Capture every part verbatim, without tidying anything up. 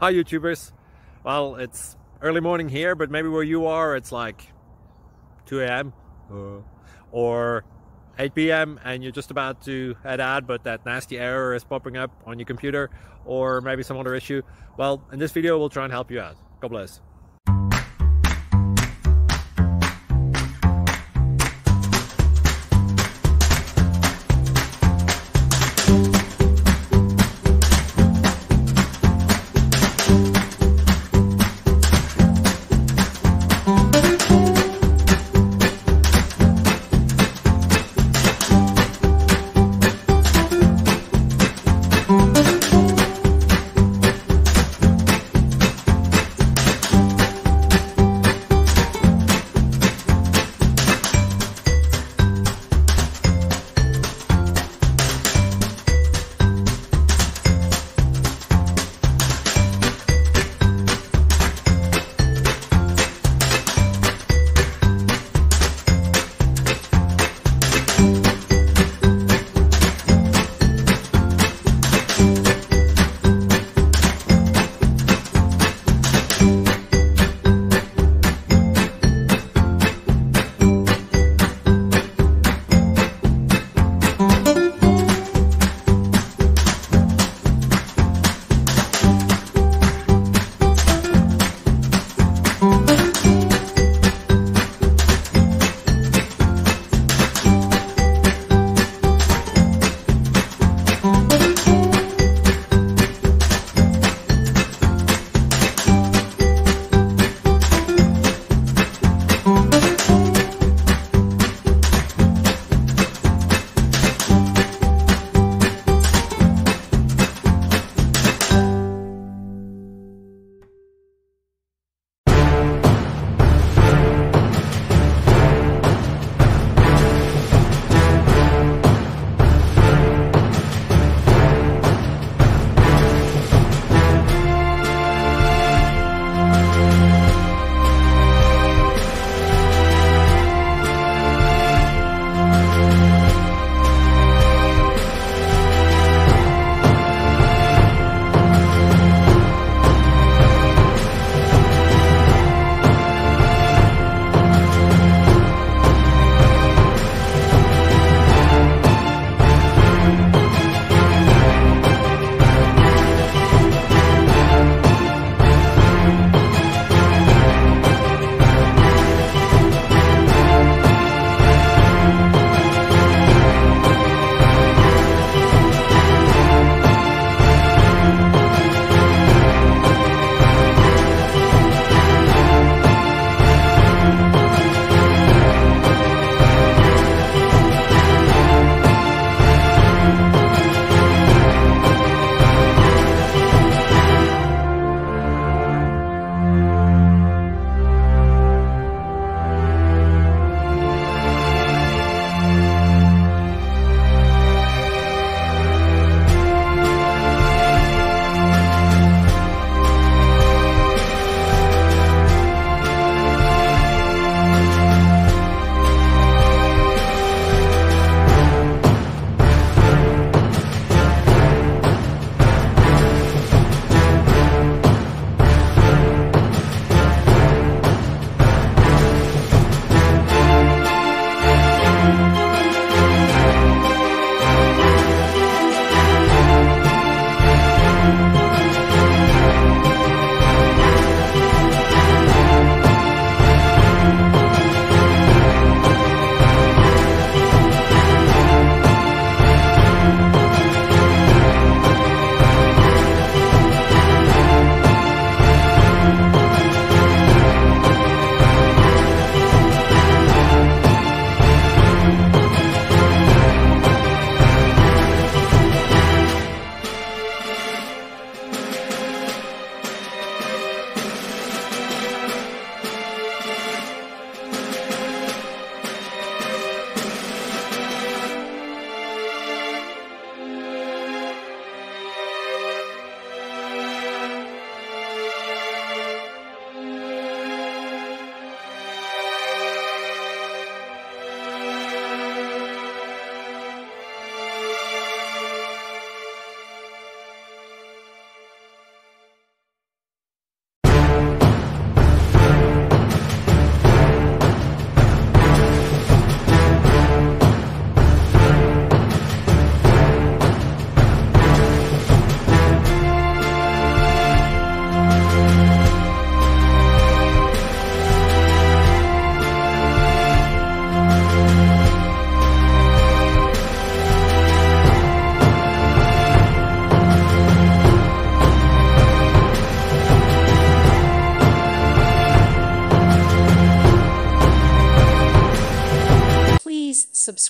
Hi YouTubers. Well, it's early morning here, but maybe where you are it's like two A M uh, or eight P M and you're just about to head out, but that nasty error is popping up on your computer, or maybe some other issue. Well, in this video we'll try and help you out. God bless.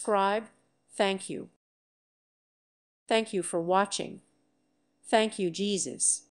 subscribe, thank you. Thank you for watching. Thank you, Jesus.